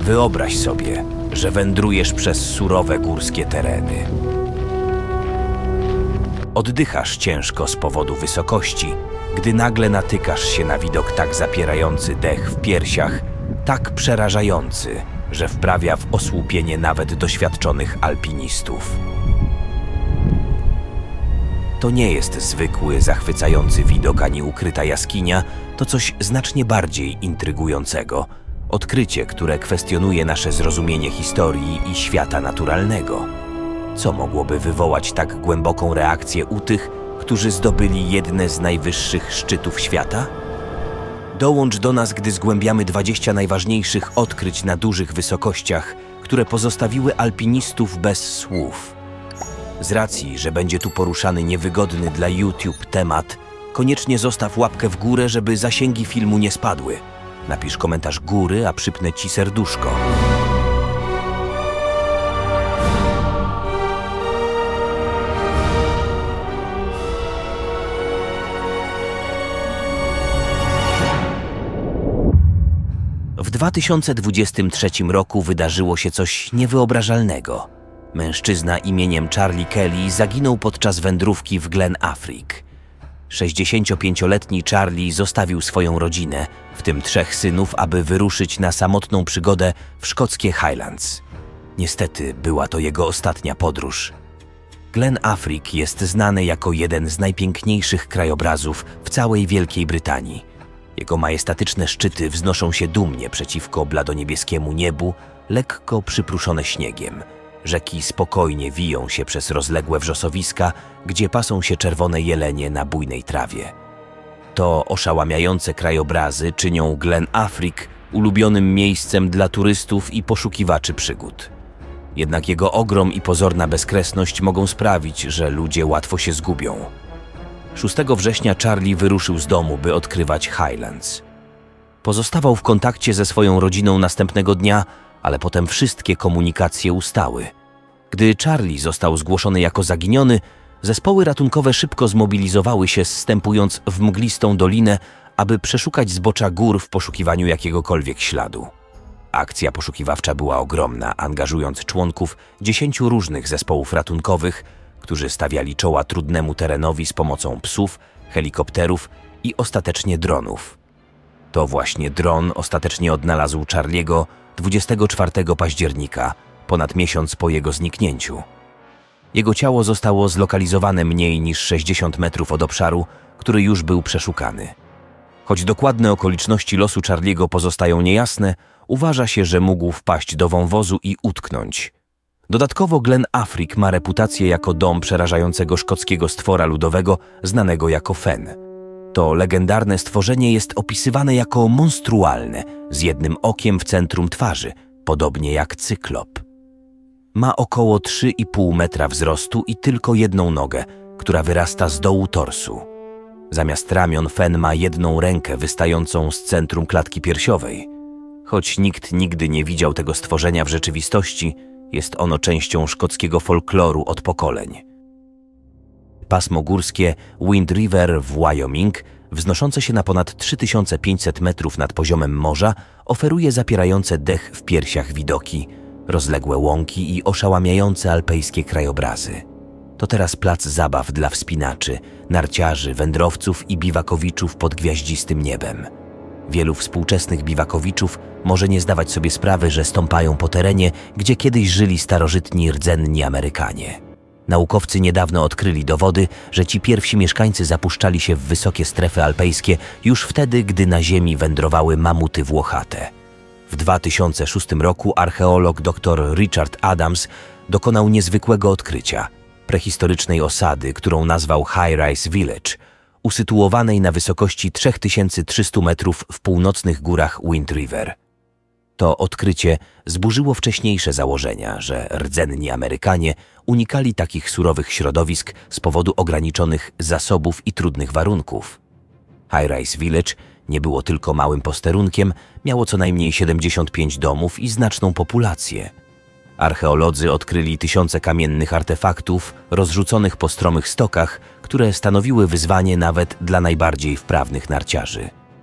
Wyobraź sobie, że wędrujesz przez surowe górskie tereny. Oddychasz ciężko z powodu wysokości, gdy nagle natykasz się na widok tak zapierający dech w piersiach, tak przerażający, że wprawia w osłupienie nawet doświadczonych alpinistów. To nie jest zwykły, zachwycający widok ani ukryta jaskinia, to coś znacznie bardziej intrygującego. Odkrycie, które kwestionuje nasze zrozumienie historii i świata naturalnego. Co mogłoby wywołać tak głęboką reakcję u tych, którzy zdobyli jedne z najwyższych szczytów świata? Dołącz do nas, gdy zgłębiamy 20 najważniejszych odkryć na dużych wysokościach, które pozostawiły alpinistów bez słów. Z racji, że będzie tu poruszany niewygodny dla YouTube temat, koniecznie zostaw łapkę w górę, żeby zasięgi filmu nie spadły. Napisz komentarz góry, a przypnę ci serduszko. W 2023 roku wydarzyło się coś niewyobrażalnego. Mężczyzna imieniem Charlie Kelly zaginął podczas wędrówki w Glen Affric. 65-letni Charlie zostawił swoją rodzinę, w tym 3 synów, aby wyruszyć na samotną przygodę w szkockie Highlands. Niestety była to jego ostatnia podróż. Glen Affric jest znany jako jeden z najpiękniejszych krajobrazów w całej Wielkiej Brytanii. Jego majestatyczne szczyty wznoszą się dumnie przeciwko bladoniebieskiemu niebu, lekko przypruszone śniegiem. Rzeki spokojnie wiją się przez rozległe wrzosowiska, gdzie pasą się czerwone jelenie na bujnej trawie. To oszałamiające krajobrazy czynią Glen Affric ulubionym miejscem dla turystów i poszukiwaczy przygód. Jednak jego ogrom i pozorna bezkresność mogą sprawić, że ludzie łatwo się zgubią. 6 września Charlie wyruszył z domu, by odkrywać Highlands. Pozostawał w kontakcie ze swoją rodziną następnego dnia, ale potem wszystkie komunikacje ustały. Gdy Charlie został zgłoszony jako zaginiony, zespoły ratunkowe szybko zmobilizowały się, zstępując w mglistą dolinę, aby przeszukać zbocza gór w poszukiwaniu jakiegokolwiek śladu. Akcja poszukiwawcza była ogromna, angażując członków 10 różnych zespołów ratunkowych, którzy stawiali czoła trudnemu terenowi z pomocą psów, helikopterów i ostatecznie dronów. To właśnie dron ostatecznie odnalazł Charliego 24 października, ponad miesiąc po jego zniknięciu. Jego ciało zostało zlokalizowane mniej niż 60 metrów od obszaru, który już był przeszukany. Choć dokładne okoliczności losu Charliego pozostają niejasne, uważa się, że mógł wpaść do wąwozu i utknąć. Dodatkowo Glen Affric ma reputację jako dom przerażającego szkockiego stwora ludowego znanego jako fen. To legendarne stworzenie jest opisywane jako monstrualne, z jednym okiem w centrum twarzy, podobnie jak cyklop. Ma około 3,5 metra wzrostu i tylko jedną nogę, która wyrasta z dołu torsu. Zamiast ramion fen ma jedną rękę wystającą z centrum klatki piersiowej. Choć nikt nigdy nie widział tego stworzenia w rzeczywistości, jest ono częścią szkockiego folkloru od pokoleń. Pasmo górskie Wind River w Wyoming, wznoszące się na ponad 3500 metrów nad poziomem morza, oferuje zapierające dech w piersiach widoki, rozległe łąki i oszałamiające alpejskie krajobrazy. To teraz plac zabaw dla wspinaczy, narciarzy, wędrowców i biwakowiczów pod gwiaździstym niebem. Wielu współczesnych biwakowiczów może nie zdawać sobie sprawy, że stąpają po terenie, gdzie kiedyś żyli starożytni rdzenni Amerykanie. Naukowcy niedawno odkryli dowody, że ci pierwsi mieszkańcy zapuszczali się w wysokie strefy alpejskie już wtedy, gdy na ziemi wędrowały mamuty włochate. W 2006 roku archeolog dr Richard Adams dokonał niezwykłego odkrycia – prehistorycznej osady, którą nazwał High Rise Village, usytuowanej na wysokości 3300 metrów w północnych górach Wind River. To odkrycie zburzyło wcześniejsze założenia, że rdzenni Amerykanie unikali takich surowych środowisk z powodu ograniczonych zasobów i trudnych warunków. High Rise Village nie było tylko małym posterunkiem, miało co najmniej 75 domów i znaczną populację. Archeolodzy odkryli tysiące kamiennych artefaktów rozrzuconych po stromych stokach, które stanowiły wyzwanie nawet dla najbardziej wprawnych narciarzy.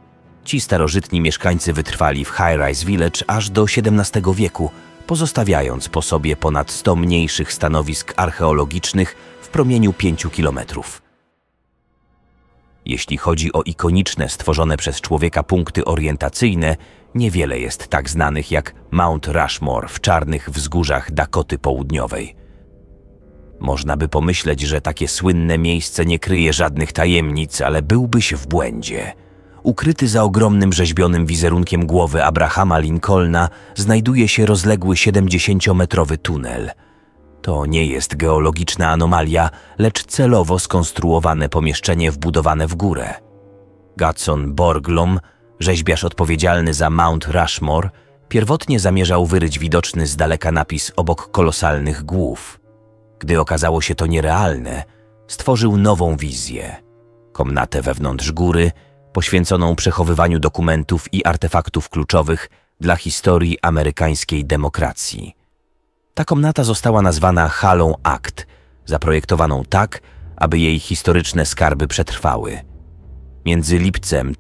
Ci starożytni mieszkańcy wytrwali w High-Rise Village aż do XVII wieku, pozostawiając po sobie ponad 100 mniejszych stanowisk archeologicznych w promieniu 5 kilometrów. Jeśli chodzi o ikoniczne, stworzone przez człowieka punkty orientacyjne, niewiele jest tak znanych jak Mount Rushmore w czarnych wzgórzach Dakoty Południowej. Można by pomyśleć, że takie słynne miejsce nie kryje żadnych tajemnic, ale byłbyś w błędzie. Ukryty za ogromnym rzeźbionym wizerunkiem głowy Abrahama Lincolna znajduje się rozległy 70-metrowy tunel. To nie jest geologiczna anomalia, lecz celowo skonstruowane pomieszczenie wbudowane w górę. Gadson Borglum, rzeźbiarz odpowiedzialny za Mount Rushmore, pierwotnie zamierzał wyryć widoczny z daleka napis obok kolosalnych głów. Gdy okazało się to nierealne, stworzył nową wizję. Komnatę wewnątrz góry, poświęconą przechowywaniu dokumentów i artefaktów kluczowych dla historii amerykańskiej demokracji. Ta komnata została nazwana halą akt, zaprojektowaną tak, aby jej historyczne skarby przetrwały. Między lipcem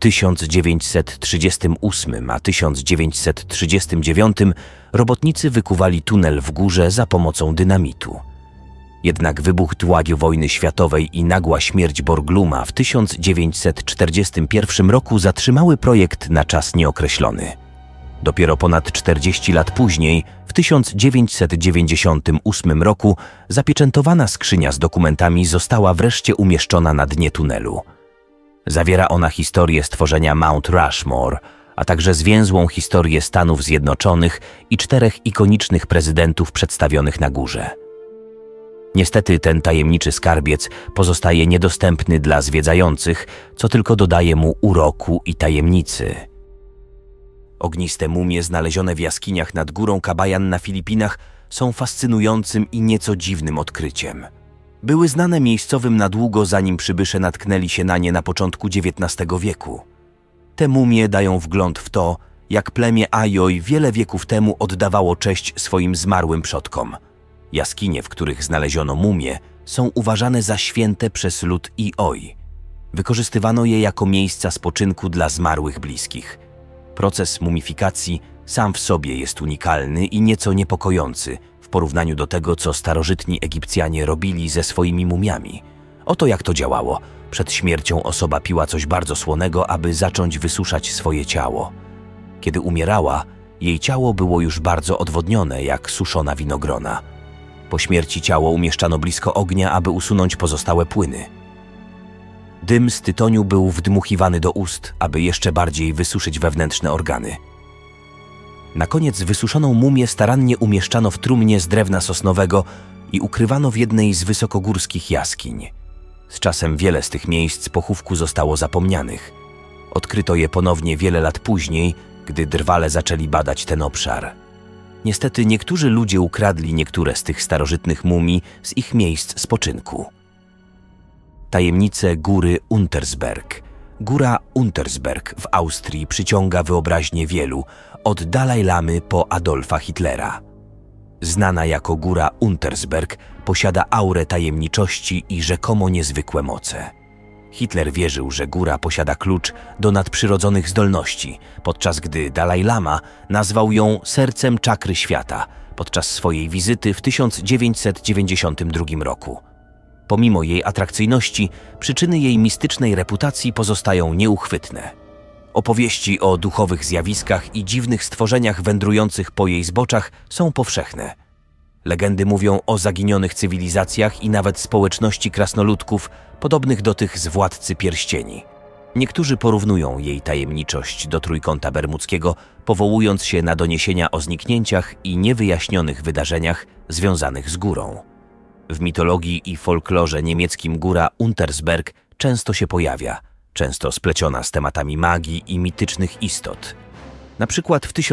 1938 a 1939 robotnicy wykuwali tunel w górze za pomocą dynamitu. Jednak wybuch II wojny światowej i nagła śmierć Borgluma w 1941 roku zatrzymały projekt na czas nieokreślony. Dopiero ponad 40 lat później, w 1998 roku, zapieczętowana skrzynia z dokumentami została wreszcie umieszczona na dnie tunelu. Zawiera ona historię stworzenia Mount Rushmore, a także zwięzłą historię Stanów Zjednoczonych i 4 ikonicznych prezydentów przedstawionych na górze. Niestety ten tajemniczy skarbiec pozostaje niedostępny dla zwiedzających, co tylko dodaje mu uroku i tajemnicy. Ogniste mumie znalezione w jaskiniach nad górą Kabayan na Filipinach są fascynującym i nieco dziwnym odkryciem. Były znane miejscowym na długo, zanim przybysze natknęli się na nie na początku XIX wieku. Te mumie dają wgląd w to, jak plemię Ajoj wiele wieków temu oddawało cześć swoim zmarłym przodkom. Jaskinie, w których znaleziono mumie, są uważane za święte przez lud Ioj. Wykorzystywano je jako miejsca spoczynku dla zmarłych bliskich. Proces mumifikacji sam w sobie jest unikalny i nieco niepokojący w porównaniu do tego, co starożytni Egipcjanie robili ze swoimi mumiami. Oto jak to działało. Przed śmiercią osoba piła coś bardzo słonego, aby zacząć wysuszać swoje ciało. Kiedy umierała, jej ciało było już bardzo odwodnione, jak suszona winogrona. Po śmierci ciało umieszczano blisko ognia, aby usunąć pozostałe płyny. Dym z tytoniu był wdmuchiwany do ust, aby jeszcze bardziej wysuszyć wewnętrzne organy. Na koniec wysuszoną mumię starannie umieszczano w trumnie z drewna sosnowego i ukrywano w jednej z wysokogórskich jaskiń. Z czasem wiele z tych miejsc pochówku zostało zapomnianych. Odkryto je ponownie wiele lat później, gdy drwale zaczęli badać ten obszar. Niestety niektórzy ludzie ukradli niektóre z tych starożytnych mumii z ich miejsc spoczynku. Tajemnice góry Untersberg. Góra Untersberg w Austrii przyciąga wyobraźnię wielu, od Dalaj Lamy po Adolfa Hitlera. Znana jako góra Untersberg, posiada aurę tajemniczości i rzekomo niezwykłe moce. Hitler wierzył, że góra posiada klucz do nadprzyrodzonych zdolności, podczas gdy Dalaj Lama nazwał ją sercem czakry świata podczas swojej wizyty w 1992 roku. Pomimo jej atrakcyjności, przyczyny jej mistycznej reputacji pozostają nieuchwytne. Opowieści o duchowych zjawiskach i dziwnych stworzeniach wędrujących po jej zboczach są powszechne. Legendy mówią o zaginionych cywilizacjach i nawet społeczności krasnoludków, podobnych do tych z Władcy Pierścieni. Niektórzy porównują jej tajemniczość do Trójkąta Bermudzkiego, powołując się na doniesienia o zniknięciach i niewyjaśnionych wydarzeniach związanych z górą. W mitologii i folklorze niemieckim góra Untersberg często się pojawia, często spleciona z tematami magii i mitycznych istot. Na przykład w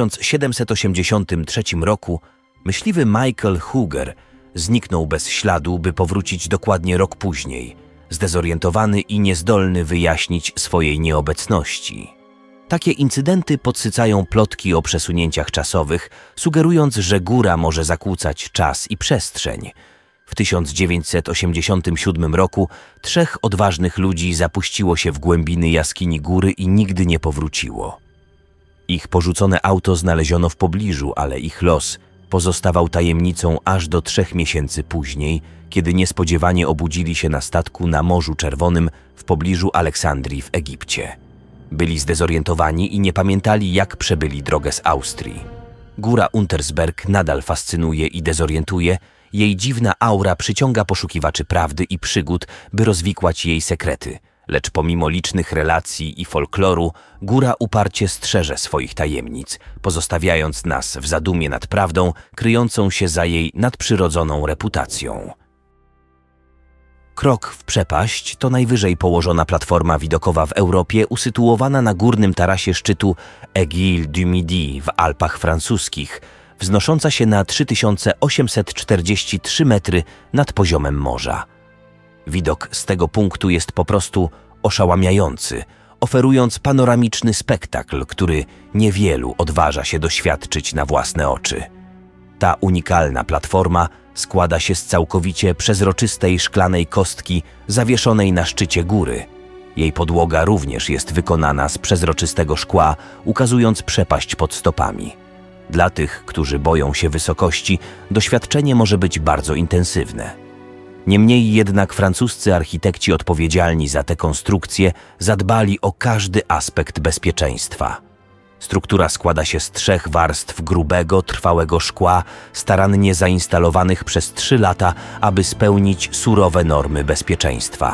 1783 roku myśliwy Michael Huger zniknął bez śladu, by powrócić dokładnie rok później, zdezorientowany i niezdolny wyjaśnić swojej nieobecności. Takie incydenty podsycają plotki o przesunięciach czasowych, sugerując, że góra może zakłócać czas i przestrzeń. W 1987 roku 3 odważnych ludzi zapuściło się w głębiny jaskini góry i nigdy nie powróciło. Ich porzucone auto znaleziono w pobliżu, ale ich los pozostawał tajemnicą aż do 3 miesięcy później, kiedy niespodziewanie obudzili się na statku na Morzu Czerwonym w pobliżu Aleksandrii w Egipcie. Byli zdezorientowani i nie pamiętali, jak przebyli drogę z Austrii. Góra Untersberg nadal fascynuje i dezorientuje. Jej dziwna aura przyciąga poszukiwaczy prawdy i przygód, by rozwikłać jej sekrety. Lecz pomimo licznych relacji i folkloru, góra uparcie strzeże swoich tajemnic, pozostawiając nas w zadumie nad prawdą, kryjącą się za jej nadprzyrodzoną reputacją. Krok w przepaść to najwyżej położona platforma widokowa w Europie, usytuowana na górnym tarasie szczytu Aiguille du Midi w Alpach francuskich, wznosząca się na 3843 metry nad poziomem morza. Widok z tego punktu jest po prostu oszałamiający, oferując panoramiczny spektakl, który niewielu odważa się doświadczyć na własne oczy. Ta unikalna platforma składa się z całkowicie przezroczystej szklanej kostki zawieszonej na szczycie góry. Jej podłoga również jest wykonana z przezroczystego szkła, ukazując przepaść pod stopami. Dla tych, którzy boją się wysokości, doświadczenie może być bardzo intensywne. Niemniej jednak francuscy architekci odpowiedzialni za tę konstrukcję zadbali o każdy aspekt bezpieczeństwa. Struktura składa się z 3 warstw grubego, trwałego szkła, starannie zainstalowanych przez 3 lata, aby spełnić surowe normy bezpieczeństwa.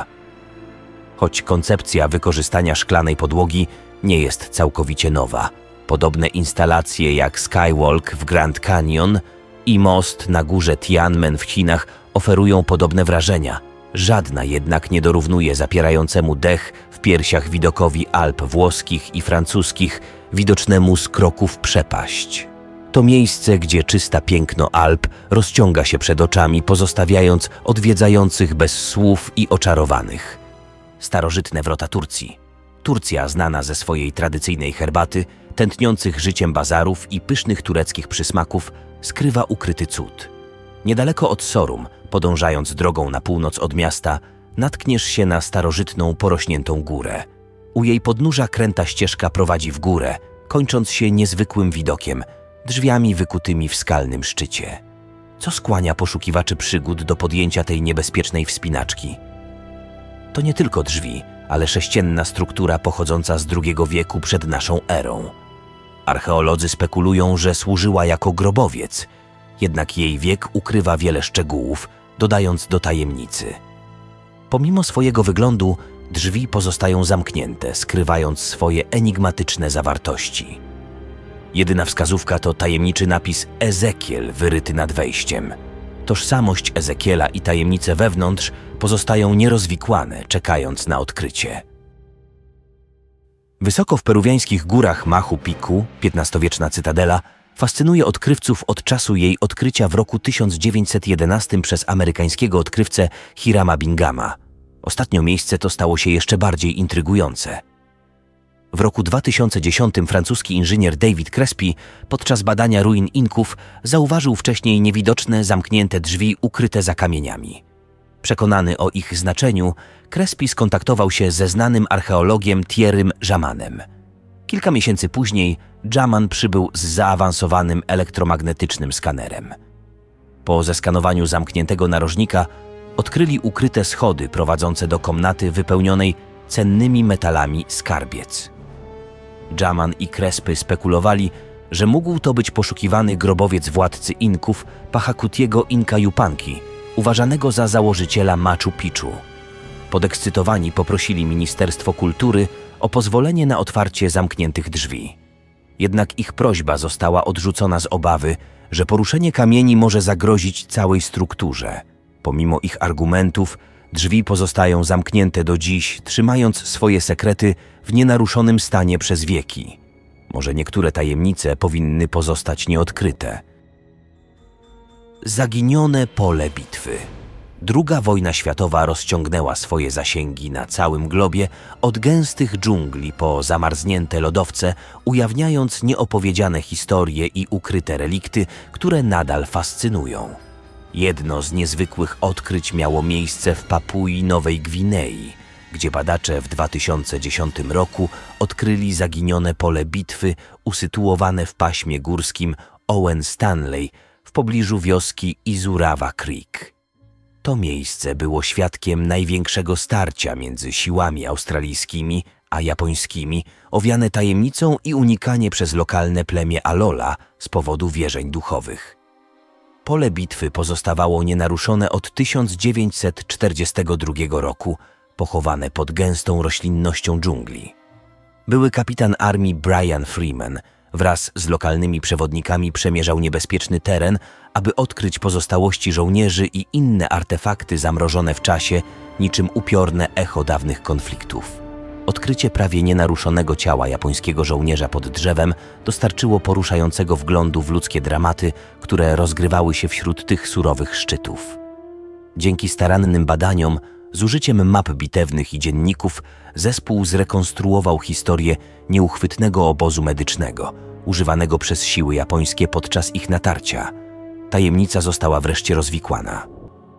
Choć koncepcja wykorzystania szklanej podłogi nie jest całkowicie nowa, podobne instalacje jak Skywalk w Grand Canyon i most na górze Tianmen w Chinach oferują podobne wrażenia. Żadna jednak nie dorównuje zapierającemu dech w piersiach widokowi Alp włoskich i francuskich, widocznemu z kroku w przepaść. To miejsce, gdzie czyste piękno Alp rozciąga się przed oczami, pozostawiając odwiedzających bez słów i oczarowanych. Starożytne wrota Turcji. Turcja, znana ze swojej tradycyjnej herbaty, tętniących życiem bazarów i pysznych tureckich przysmaków, skrywa ukryty cud. Niedaleko od Sorum, podążając drogą na północ od miasta, natkniesz się na starożytną, porośniętą górę. U jej podnóża kręta ścieżka prowadzi w górę, kończąc się niezwykłym widokiem, drzwiami wykutymi w skalnym szczycie. Co skłania poszukiwaczy przygód do podjęcia tej niebezpiecznej wspinaczki? To nie tylko drzwi, ale sześcienna struktura pochodząca z II wieku przed naszą erą. Archeolodzy spekulują, że służyła jako grobowiec, jednak jej wiek ukrywa wiele szczegółów, dodając do tajemnicy. Pomimo swojego wyglądu, drzwi pozostają zamknięte, skrywając swoje enigmatyczne zawartości. Jedyna wskazówka to tajemniczy napis Ezekiel wyryty nad wejściem. Tożsamość Ezekiela i tajemnice wewnątrz pozostają nierozwikłane, czekając na odkrycie. Wysoko w peruwiańskich górach Machu Picchu, XV-wieczna cytadela, fascynuje odkrywców od czasu jej odkrycia w roku 1911 przez amerykańskiego odkrywcę Hirama Binghama. Ostatnio miejsce to stało się jeszcze bardziej intrygujące. W roku 2010 francuski inżynier David Crespi podczas badania ruin Inków zauważył wcześniej niewidoczne, zamknięte drzwi ukryte za kamieniami. Przekonany o ich znaczeniu, Crespi skontaktował się ze znanym archeologiem Thierrym Jamanem. Kilka miesięcy później Jaman przybył z zaawansowanym elektromagnetycznym skanerem. Po zeskanowaniu zamkniętego narożnika odkryli ukryte schody prowadzące do komnaty wypełnionej cennymi metalami skarbiec. Jaman i Crespi spekulowali, że mógł to być poszukiwany grobowiec władcy Inków Pachacutiego Inka Yupanqui, uważanego za założyciela Machu Picchu. Podekscytowani poprosili Ministerstwo Kultury o pozwolenie na otwarcie zamkniętych drzwi. Jednak ich prośba została odrzucona z obawy, że poruszenie kamieni może zagrozić całej strukturze. Pomimo ich argumentów, drzwi pozostają zamknięte do dziś, trzymając swoje sekrety w nienaruszonym stanie przez wieki. Może niektóre tajemnice powinny pozostać nieodkryte. Zaginione pole bitwy. II wojna światowa rozciągnęła swoje zasięgi na całym globie, od gęstych dżungli po zamarznięte lodowce, ujawniając nieopowiedziane historie i ukryte relikty, które nadal fascynują. Jedno z niezwykłych odkryć miało miejsce w Papui Nowej Gwinei, gdzie badacze w 2010 roku odkryli zaginione pole bitwy usytuowane w paśmie górskim Owen Stanley w pobliżu wioski Izurawa Creek. To miejsce było świadkiem największego starcia między siłami australijskimi a japońskimi, owiane tajemnicą i unikanie przez lokalne plemię Alola z powodu wierzeń duchowych. Pole bitwy pozostawało nienaruszone od 1942 roku, pochowane pod gęstą roślinnością dżungli. Były kapitan armii Brian Freeman wraz z lokalnymi przewodnikami przemierzał niebezpieczny teren, aby odkryć pozostałości żołnierzy i inne artefakty zamrożone w czasie, niczym upiorne echo dawnych konfliktów. Odkrycie prawie nienaruszonego ciała japońskiego żołnierza pod drzewem dostarczyło poruszającego wglądu w ludzkie dramaty, które rozgrywały się wśród tych surowych szczytów. Dzięki starannym badaniom, z użyciem map bitewnych i dzienników, zespół zrekonstruował historię nieuchwytnego obozu medycznego, używanego przez siły japońskie podczas ich natarcia. Tajemnica została wreszcie rozwikłana.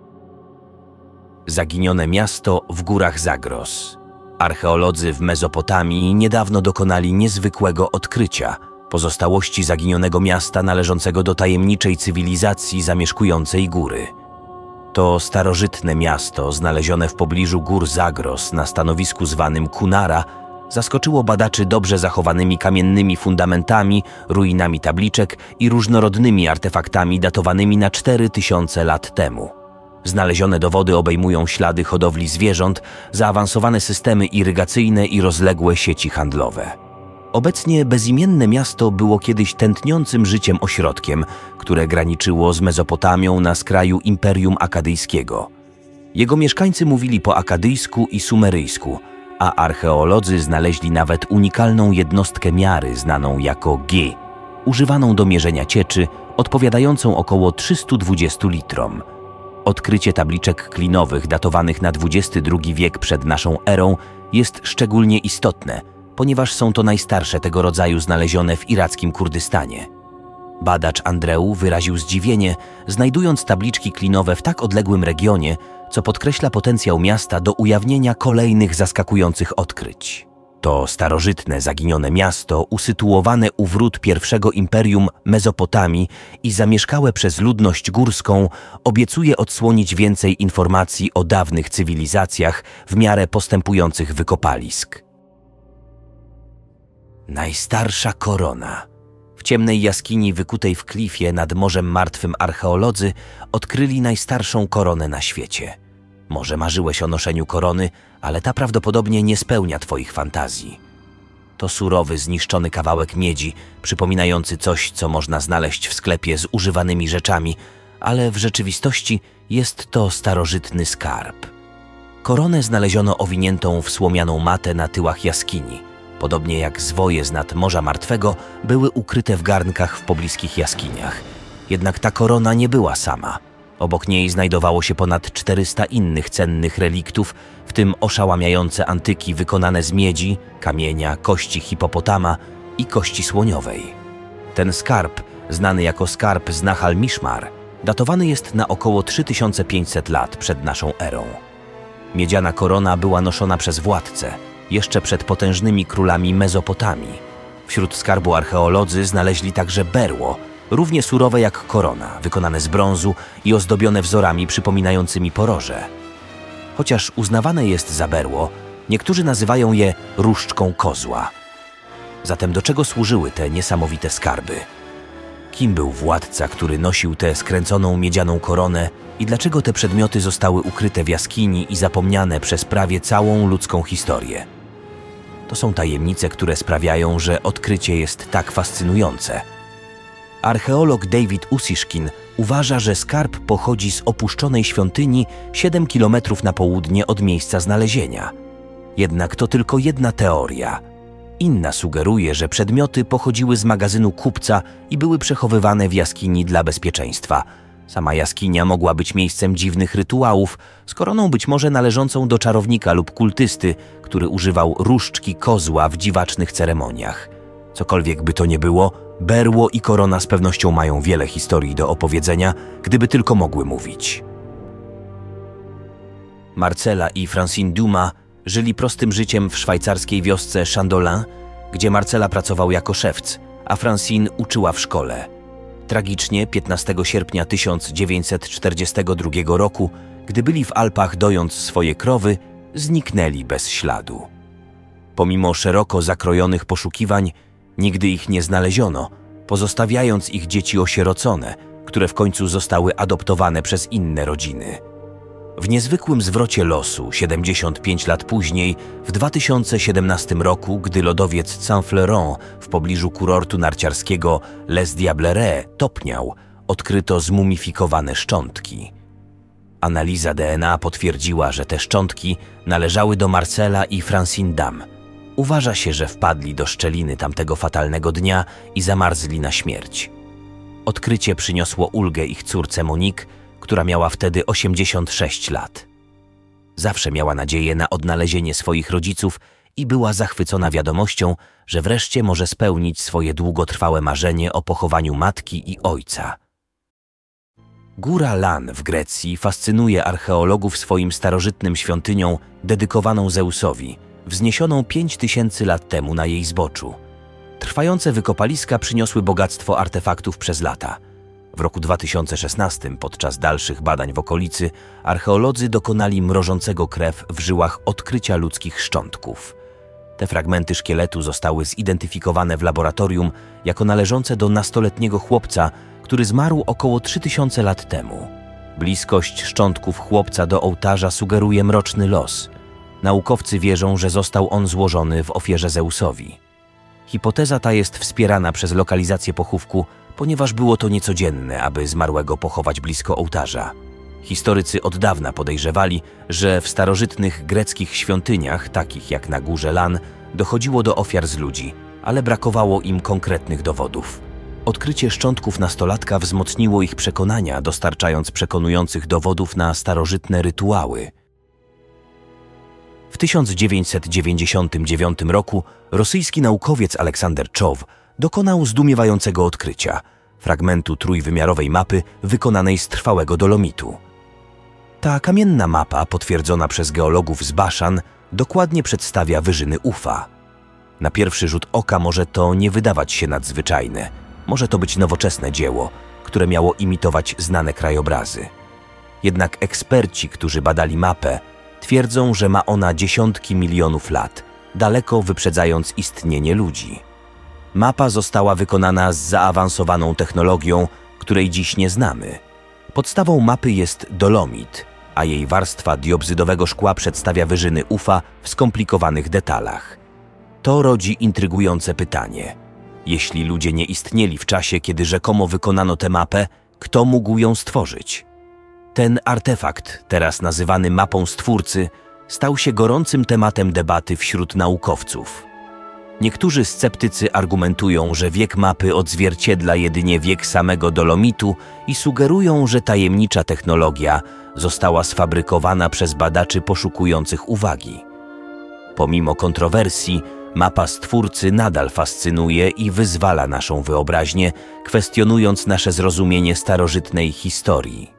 Zaginione miasto w górach Zagros. Archeolodzy w Mezopotamii niedawno dokonali niezwykłego odkrycia – pozostałości zaginionego miasta należącego do tajemniczej cywilizacji zamieszkującej góry. To starożytne miasto, znalezione w pobliżu gór Zagros na stanowisku zwanym Kunara, zaskoczyło badaczy dobrze zachowanymi kamiennymi fundamentami, ruinami tabliczek i różnorodnymi artefaktami datowanymi na 4000 lat temu. Znalezione dowody obejmują ślady hodowli zwierząt, zaawansowane systemy irygacyjne i rozległe sieci handlowe. Obecnie bezimienne miasto było kiedyś tętniącym życiem ośrodkiem, które graniczyło z Mezopotamią na skraju Imperium Akadyjskiego. Jego mieszkańcy mówili po akadyjsku i sumeryjsku, a archeolodzy znaleźli nawet unikalną jednostkę miary znaną jako G, używaną do mierzenia cieczy, odpowiadającą około 320 litrom. Odkrycie tabliczek klinowych datowanych na XXI wiek przed naszą erą jest szczególnie istotne, ponieważ są to najstarsze tego rodzaju znalezione w irackim Kurdystanie. Badacz Andreu wyraził zdziwienie, znajdując tabliczki klinowe w tak odległym regionie, co podkreśla potencjał miasta do ujawnienia kolejnych zaskakujących odkryć. To starożytne, zaginione miasto, usytuowane u wrót pierwszego imperium Mezopotamii i zamieszkałe przez ludność górską, obiecuje odsłonić więcej informacji o dawnych cywilizacjach w miarę postępujących wykopalisk. Najstarsza korona. W ciemnej jaskini wykutej w klifie nad Morzem Martwym archeolodzy odkryli najstarszą koronę na świecie. Może marzyłeś o noszeniu korony, ale ta prawdopodobnie nie spełnia twoich fantazji. To surowy, zniszczony kawałek miedzi, przypominający coś, co można znaleźć w sklepie z używanymi rzeczami, ale w rzeczywistości jest to starożytny skarb. Koronę znaleziono owiniętą w słomianą matę na tyłach jaskini. Podobnie jak zwoje z nad Morza Martwego, były ukryte w garnkach w pobliskich jaskiniach. Jednak ta korona nie była sama. Obok niej znajdowało się ponad 400 innych cennych reliktów, w tym oszałamiające antyki wykonane z miedzi, kamienia, kości hipopotama i kości słoniowej. Ten skarb, znany jako skarb z Nahal Mishmar, datowany jest na około 3500 lat przed naszą erą. Miedziana korona była noszona przez władcę, jeszcze przed potężnymi królami Mezopotamii. Wśród skarbu archeolodzy znaleźli także berło, równie surowe jak korona, wykonane z brązu i ozdobione wzorami przypominającymi poroże. Chociaż uznawane jest za berło, niektórzy nazywają je różdżką kozła. Zatem do czego służyły te niesamowite skarby? Kim był władca, który nosił tę skręconą miedzianą koronę i dlaczego te przedmioty zostały ukryte w jaskini i zapomniane przez prawie całą ludzką historię? To są tajemnice, które sprawiają, że odkrycie jest tak fascynujące. Archeolog David Ussishkin uważa, że skarb pochodzi z opuszczonej świątyni 7 km na południe od miejsca znalezienia. Jednak to tylko jedna teoria. Inna sugeruje, że przedmioty pochodziły z magazynu kupca i były przechowywane w jaskini dla bezpieczeństwa. Sama jaskinia mogła być miejscem dziwnych rytuałów, z koroną być może należącą do czarownika lub kultysty, który używał różdżki kozła w dziwacznych ceremoniach. Cokolwiek by to nie było, Berło i Korona z pewnością mają wiele historii do opowiedzenia, gdyby tylko mogły mówić. Marcela i Francine Dumas żyli prostym życiem w szwajcarskiej wiosce Chandolin, gdzie Marcela pracował jako szewc, a Francine uczyła w szkole. Tragicznie 15 sierpnia 1942 roku, gdy byli w Alpach dojąc swoje krowy, zniknęli bez śladu. Pomimo szeroko zakrojonych poszukiwań, nigdy ich nie znaleziono, pozostawiając ich dzieci osierocone, które w końcu zostały adoptowane przez inne rodziny. W niezwykłym zwrocie losu, 75 lat później, w 2017 roku, gdy lodowiec Saint-Fleuron w pobliżu kurortu narciarskiego Les Diablerets topniał, odkryto zmumifikowane szczątki. Analiza DNA potwierdziła, że te szczątki należały do Marcela i Francine Dumas. Uważa się, że wpadli do szczeliny tamtego fatalnego dnia i zamarzli na śmierć. Odkrycie przyniosło ulgę ich córce Monique, która miała wtedy 86 lat. Zawsze miała nadzieję na odnalezienie swoich rodziców i była zachwycona wiadomością, że wreszcie może spełnić swoje długotrwałe marzenie o pochowaniu matki i ojca. Góra Lan w Grecji fascynuje archeologów swoim starożytnym świątynią dedykowaną Zeusowi, wzniesioną 5000 lat temu na jej zboczu. Trwające wykopaliska przyniosły bogactwo artefaktów przez lata. W roku 2016, podczas dalszych badań w okolicy, archeolodzy dokonali mrożącego krew w żyłach odkrycia ludzkich szczątków. Te fragmenty szkieletu zostały zidentyfikowane w laboratorium jako należące do nastoletniego chłopca, który zmarł około 3000 lat temu. Bliskość szczątków chłopca do ołtarza sugeruje mroczny los. Naukowcy wierzą, że został on złożony w ofierze Zeusowi. Hipoteza ta jest wspierana przez lokalizację pochówku, ponieważ było to niecodzienne, aby zmarłego pochować blisko ołtarza. Historycy od dawna podejrzewali, że w starożytnych greckich świątyniach, takich jak na górze Lan, dochodziło do ofiar z ludzi, ale brakowało im konkretnych dowodów. Odkrycie szczątków nastolatka wzmocniło ich przekonania, dostarczając przekonujących dowodów na starożytne rytuały. W 1999 roku rosyjski naukowiec Aleksander Czow dokonał zdumiewającego odkrycia – fragmentu trójwymiarowej mapy wykonanej z trwałego dolomitu. Ta kamienna mapa, potwierdzona przez geologów z Baszan, dokładnie przedstawia wyżyny Ufa. Na pierwszy rzut oka może to nie wydawać się nadzwyczajne. Może to być nowoczesne dzieło, które miało imitować znane krajobrazy. Jednak eksperci, którzy badali mapę, twierdzą, że ma ona dziesiątki milionów lat, daleko wyprzedzając istnienie ludzi. Mapa została wykonana z zaawansowaną technologią, której dziś nie znamy. Podstawą mapy jest dolomit, a jej warstwa diobzydowego szkła przedstawia wyżyny Ufa w skomplikowanych detalach. To rodzi intrygujące pytanie. Jeśli ludzie nie istnieli w czasie, kiedy rzekomo wykonano tę mapę, kto mógł ją stworzyć? Ten artefakt, teraz nazywany mapą Stwórcy, stał się gorącym tematem debaty wśród naukowców. Niektórzy sceptycy argumentują, że wiek mapy odzwierciedla jedynie wiek samego dolomitu i sugerują, że tajemnicza technologia została sfabrykowana przez badaczy poszukujących uwagi. Pomimo kontrowersji, mapa Stwórcy nadal fascynuje i wyzwala naszą wyobraźnię, kwestionując nasze zrozumienie starożytnej historii.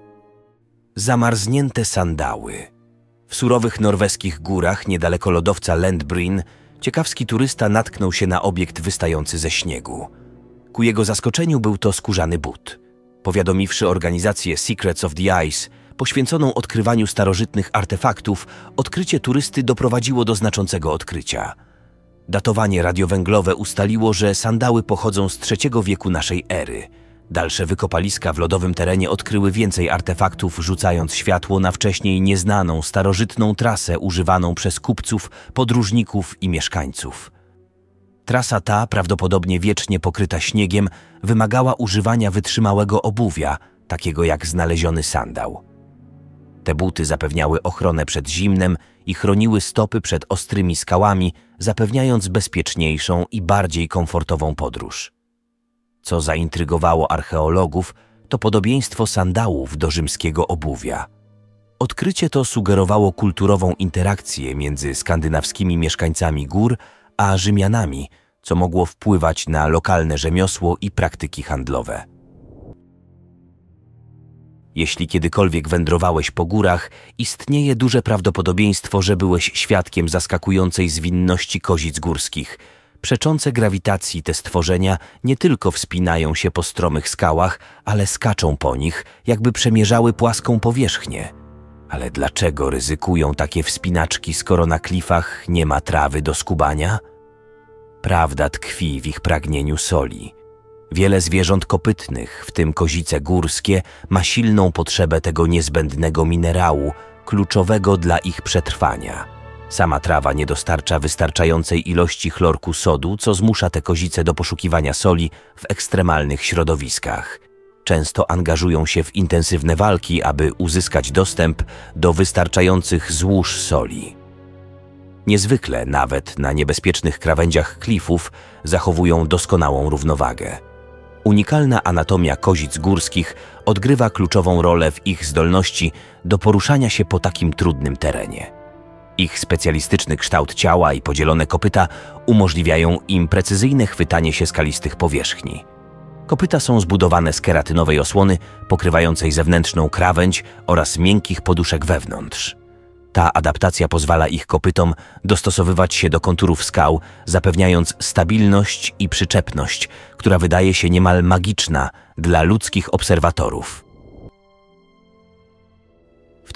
Zamarznięte sandały. W surowych norweskich górach, niedaleko lodowca Lendbrin, ciekawski turysta natknął się na obiekt wystający ze śniegu. Ku jego zaskoczeniu był to skórzany but. Powiadomiwszy organizację Secrets of the Ice, poświęconą odkrywaniu starożytnych artefaktów, odkrycie turysty doprowadziło do znaczącego odkrycia. Datowanie radiowęglowe ustaliło, że sandały pochodzą z III wieku naszej ery. Dalsze wykopaliska w lodowym terenie odkryły więcej artefaktów, rzucając światło na wcześniej nieznaną, starożytną trasę używaną przez kupców, podróżników i mieszkańców. Trasa ta, prawdopodobnie wiecznie pokryta śniegiem, wymagała używania wytrzymałego obuwia, takiego jak znaleziony sandał. Te buty zapewniały ochronę przed zimnem i chroniły stopy przed ostrymi skałami, zapewniając bezpieczniejszą i bardziej komfortową podróż. Co zaintrygowało archeologów, to podobieństwo sandałów do rzymskiego obuwia. Odkrycie to sugerowało kulturową interakcję między skandynawskimi mieszkańcami gór a Rzymianami, co mogło wpływać na lokalne rzemiosło i praktyki handlowe. Jeśli kiedykolwiek wędrowałeś po górach, istnieje duże prawdopodobieństwo, że byłeś świadkiem zaskakującej zwinności kozic górskich. Przeczące grawitacji te stworzenia nie tylko wspinają się po stromych skałach, ale skaczą po nich, jakby przemierzały płaską powierzchnię. Ale dlaczego ryzykują takie wspinaczki, skoro na klifach nie ma trawy do skubania? Prawda tkwi w ich pragnieniu soli. Wiele zwierząt kopytnych, w tym kozice górskie, ma silną potrzebę tego niezbędnego minerału, kluczowego dla ich przetrwania. Sama trawa nie dostarcza wystarczającej ilości chlorku sodu, co zmusza te kozice do poszukiwania soli w ekstremalnych środowiskach. Często angażują się w intensywne walki, aby uzyskać dostęp do wystarczających złóż soli. Niezwykle, nawet na niebezpiecznych krawędziach klifów, zachowują doskonałą równowagę. Unikalna anatomia kozic górskich odgrywa kluczową rolę w ich zdolności do poruszania się po takim trudnym terenie. Ich specjalistyczny kształt ciała i podzielone kopyta umożliwiają im precyzyjne chwytanie się skalistych powierzchni. Kopyta są zbudowane z keratynowej osłony pokrywającej zewnętrzną krawędź oraz miękkich poduszek wewnątrz. Ta adaptacja pozwala ich kopytom dostosowywać się do konturów skał, zapewniając stabilność i przyczepność, która wydaje się niemal magiczna dla ludzkich obserwatorów. W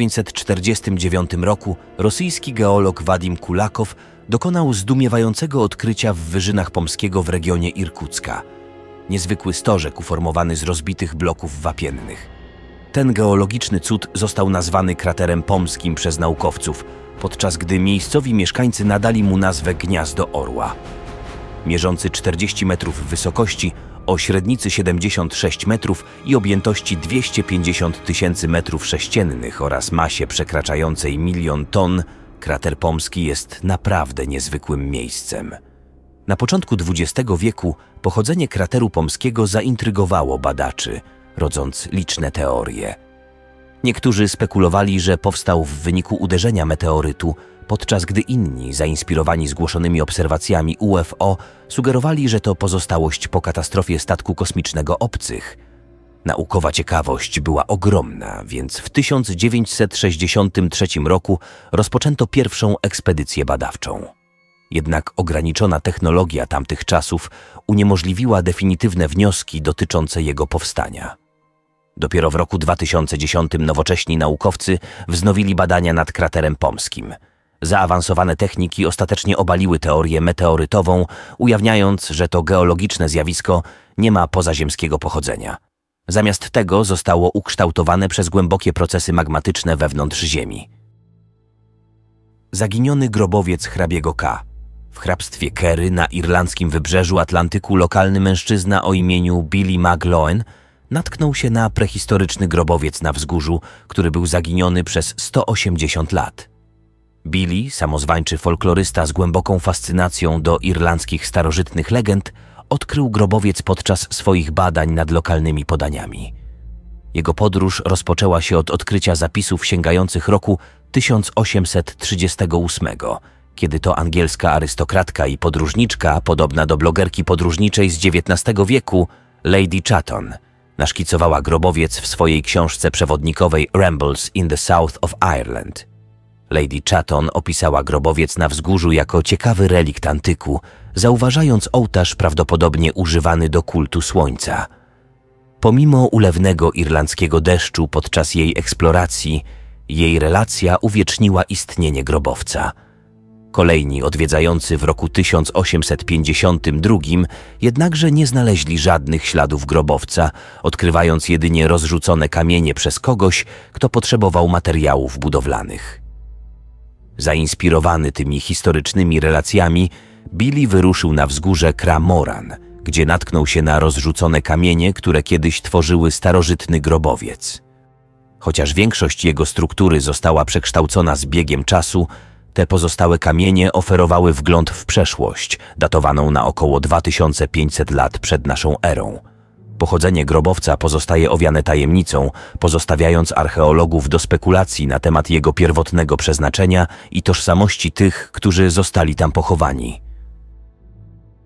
1949 roku rosyjski geolog Wadim Kulakow dokonał zdumiewającego odkrycia w wyżynach Pomskiego w regionie Irkucka. Niezwykły stożek uformowany z rozbitych bloków wapiennych. Ten geologiczny cud został nazwany kraterem pomskim przez naukowców, podczas gdy miejscowi mieszkańcy nadali mu nazwę Gniazdo Orła. Mierzący 40 metrów wysokości, o średnicy 76 metrów i objętości 250 000 metrów sześciennych oraz masie przekraczającej 1 000 000 ton, krater pomski jest naprawdę niezwykłym miejscem. Na początku XX wieku pochodzenie krateru pomskiego zaintrygowało badaczy, rodząc liczne teorie. Niektórzy spekulowali, że powstał w wyniku uderzenia meteorytu, podczas gdy inni, zainspirowani zgłoszonymi obserwacjami UFO, sugerowali, że to pozostałość po katastrofie statku kosmicznego obcych. Naukowa ciekawość była ogromna, więc w 1963 roku rozpoczęto pierwszą ekspedycję badawczą. Jednak ograniczona technologia tamtych czasów uniemożliwiła definitywne wnioski dotyczące jego powstania. Dopiero w roku 2010 nowocześni naukowcy wznowili badania nad kraterem pomskim. Zaawansowane techniki ostatecznie obaliły teorię meteorytową, ujawniając, że to geologiczne zjawisko nie ma pozaziemskiego pochodzenia. Zamiast tego zostało ukształtowane przez głębokie procesy magmatyczne wewnątrz Ziemi. Zaginiony grobowiec hrabiego K. W hrabstwie Kerry na irlandzkim wybrzeżu Atlantyku lokalny mężczyzna o imieniu Billy McLoughlin natknął się na prehistoryczny grobowiec na wzgórzu, który był zaginiony przez 180 lat. Billy, samozwańczy folklorysta z głęboką fascynacją do irlandzkich starożytnych legend, odkrył grobowiec podczas swoich badań nad lokalnymi podaniami. Jego podróż rozpoczęła się od odkrycia zapisów sięgających roku 1838, kiedy to angielska arystokratka i podróżniczka, podobna do blogerki podróżniczej z XIX wieku, Lady Chatton, naszkicowała grobowiec w swojej książce przewodnikowej Rambles in the South of Ireland. Lady Chatton opisała grobowiec na wzgórzu jako ciekawy relikt antyku, zauważając ołtarz prawdopodobnie używany do kultu słońca. Pomimo ulewnego irlandzkiego deszczu podczas jej eksploracji, jej relacja uwieczniła istnienie grobowca. Kolejni odwiedzający w roku 1852 jednakże nie znaleźli żadnych śladów grobowca, odkrywając jedynie rozrzucone kamienie przez kogoś, kto potrzebował materiałów budowlanych. Zainspirowany tymi historycznymi relacjami, Billy wyruszył na wzgórze Cra Moran, gdzie natknął się na rozrzucone kamienie, które kiedyś tworzyły starożytny grobowiec. Chociaż większość jego struktury została przekształcona z biegiem czasu, te pozostałe kamienie oferowały wgląd w przeszłość, datowaną na około 2500 lat przed naszą erą. Pochodzenie grobowca pozostaje owiane tajemnicą, pozostawiając archeologów do spekulacji na temat jego pierwotnego przeznaczenia i tożsamości tych, którzy zostali tam pochowani.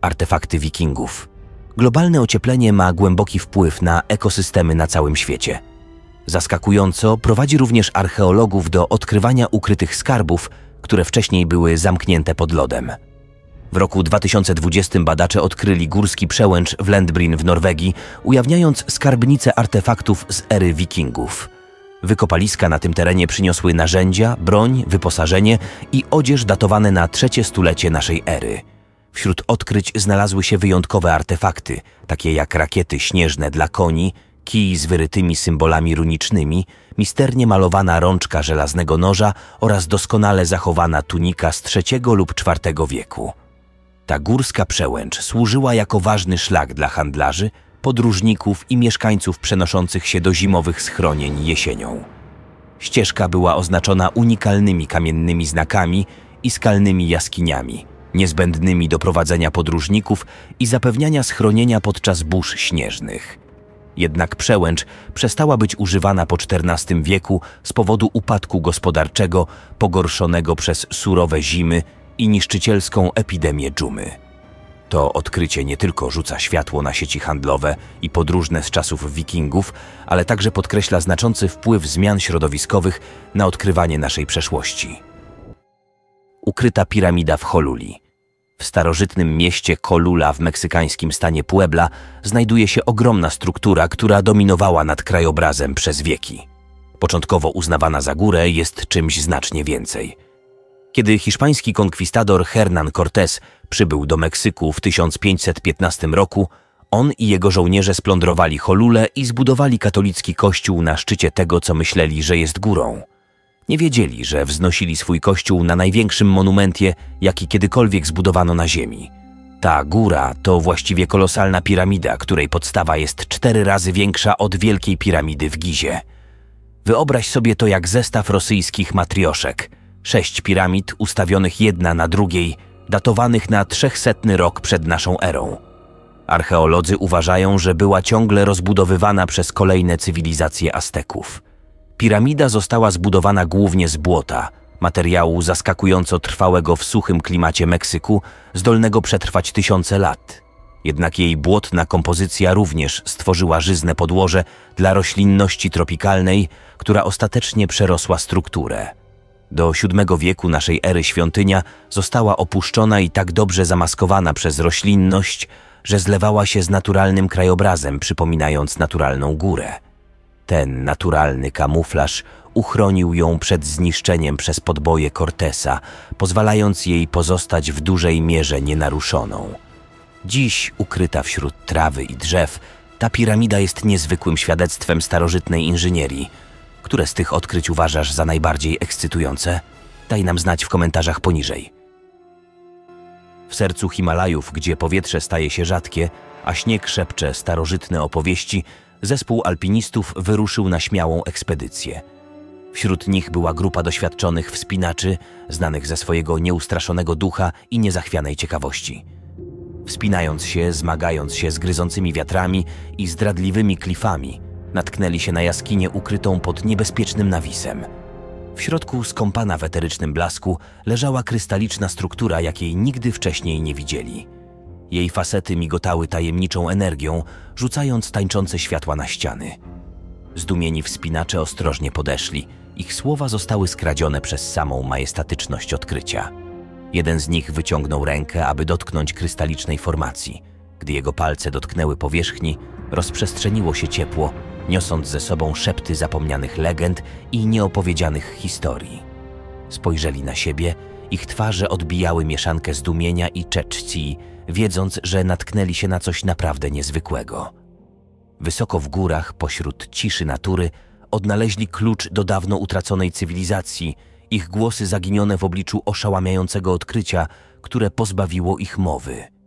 artefakty Wikingów. Globalne ocieplenie ma głęboki wpływ na ekosystemy na całym świecie. Zaskakująco prowadzi również archeologów do odkrywania ukrytych skarbów, które wcześniej były zamknięte pod lodem. W roku 2020 badacze odkryli górski przełęcz w Lendbrin w Norwegii, ujawniając skarbnicę artefaktów z ery Wikingów. Wykopaliska na tym terenie przyniosły narzędzia, broń, wyposażenie i odzież datowane na trzecie stulecie naszej ery. Wśród odkryć znalazły się wyjątkowe artefakty, takie jak rakiety śnieżne dla koni, kij z wyrytymi symbolami runicznymi, misternie malowana rączka żelaznego noża oraz doskonale zachowana tunika z III lub IV wieku. Ta górska przełęcz służyła jako ważny szlak dla handlarzy, podróżników i mieszkańców przenoszących się do zimowych schronień jesienią. Ścieżka była oznaczona unikalnymi kamiennymi znakami i skalnymi jaskiniami, niezbędnymi do prowadzenia podróżników i zapewniania schronienia podczas burz śnieżnych. Jednak przełęcz przestała być używana po XIV wieku z powodu upadku gospodarczego pogorszonego przez surowe zimy i niszczycielską epidemię dżumy. To odkrycie nie tylko rzuca światło na sieci handlowe i podróżne z czasów Wikingów, ale także podkreśla znaczący wpływ zmian środowiskowych na odkrywanie naszej przeszłości. Ukryta piramida w Choluli. W starożytnym mieście Cholula w meksykańskim stanie Puebla znajduje się ogromna struktura, która dominowała nad krajobrazem przez wieki. Początkowo uznawana za górę, jest czymś znacznie więcej. Kiedy hiszpański konkwistador Hernán Cortés przybył do Meksyku w 1515 roku, on i jego żołnierze splądrowali Cholulę i zbudowali katolicki kościół na szczycie tego, co myśleli, że jest górą. Nie wiedzieli, że wznosili swój kościół na największym monumencie, jaki kiedykolwiek zbudowano na ziemi. Ta góra to właściwie kolosalna piramida, której podstawa jest 4 razy większa od Wielkiej Piramidy w Gizie. Wyobraź sobie to jak zestaw rosyjskich matrioszek. 6 piramid ustawionych jedna na drugiej, datowanych na 300 rok przed naszą erą. Archeolodzy uważają, że była ciągle rozbudowywana przez kolejne cywilizacje Azteków. Piramida została zbudowana głównie z błota, materiału zaskakująco trwałego w suchym klimacie Meksyku, zdolnego przetrwać tysiące lat. Jednak jej błotna kompozycja również stworzyła żyzne podłoże dla roślinności tropikalnej, która ostatecznie przerosła strukturę. Do VII wieku naszej ery świątynia została opuszczona i tak dobrze zamaskowana przez roślinność, że zlewała się z naturalnym krajobrazem, przypominając naturalną górę. Ten naturalny kamuflaż uchronił ją przed zniszczeniem przez podboje Cortesa, pozwalając jej pozostać w dużej mierze nienaruszoną. Dziś, ukryta wśród trawy i drzew, ta piramida jest niezwykłym świadectwem starożytnej inżynierii. Które z tych odkryć uważasz za najbardziej ekscytujące? Daj nam znać w komentarzach poniżej. W sercu Himalajów, gdzie powietrze staje się rzadkie, a śnieg szepcze starożytne opowieści, zespół alpinistów wyruszył na śmiałą ekspedycję. Wśród nich była grupa doświadczonych wspinaczy, znanych ze swojego nieustraszonego ducha i niezachwianej ciekawości. Wspinając się, zmagając się z gryzącymi wiatrami i zdradliwymi klifami, natknęli się na jaskinię ukrytą pod niebezpiecznym nawisem. W środku, skąpana w eterycznym blasku, leżała krystaliczna struktura, jakiej nigdy wcześniej nie widzieli. Jej fasety migotały tajemniczą energią, rzucając tańczące światła na ściany. Zdumieni wspinacze ostrożnie podeszli. Ich słowa zostały skradzione przez samą majestatyczność odkrycia. Jeden z nich wyciągnął rękę, aby dotknąć krystalicznej formacji. Gdy jego palce dotknęły powierzchni, rozprzestrzeniło się ciepło, niosąc ze sobą szepty zapomnianych legend i nieopowiedzianych historii. Spojrzeli na siebie, ich twarze odbijały mieszankę zdumienia i czci, wiedząc, że natknęli się na coś naprawdę niezwykłego. Wysoko w górach, pośród ciszy natury, odnaleźli klucz do dawno utraconej cywilizacji, ich głosy zaginione w obliczu oszałamiającego odkrycia, które pozbawiło ich mowy.